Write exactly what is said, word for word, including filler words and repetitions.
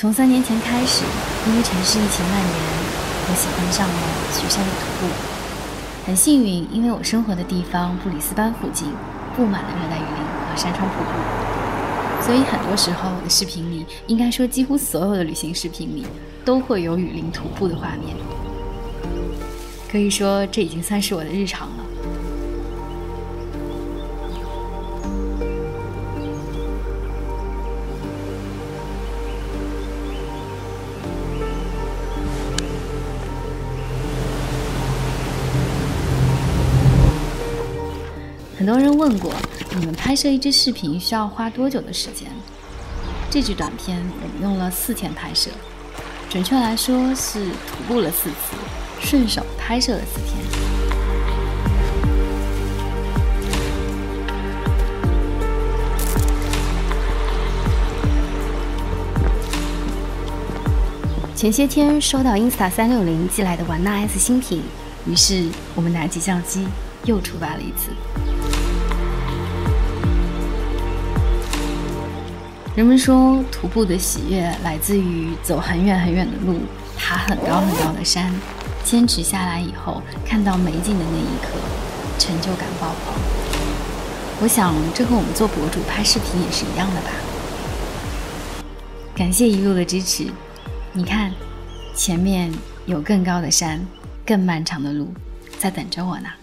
从三年前开始，因为城市疫情蔓延，我喜欢上了雪山里徒步。很幸运，因为我生活的地方布里斯班附近布满了热带雨林和山川瀑布，所以很多时候我的视频里，应该说几乎所有的旅行视频里，都会有雨林徒步的画面。可以说，这已经算是我的日常了。很多人问过，你们拍摄一支视频需要花多久的时间？这支短片我们用了四天拍摄，准确来说是徒步了四次，顺手拍摄了四天。前些天收到 Insta 三六零寄来的玩纳 S 新品，于是我们拿起相机又出发了一次。人们说，徒步的喜悦来自于走很远很远的路，爬很高很高的山，坚持下来以后，看到美景的那一刻，成就感爆棚。我想，这和我们做博主拍视频也是一样的吧。感谢一路的支持，你看，前面有更高的山，更漫长的路在等着我呢。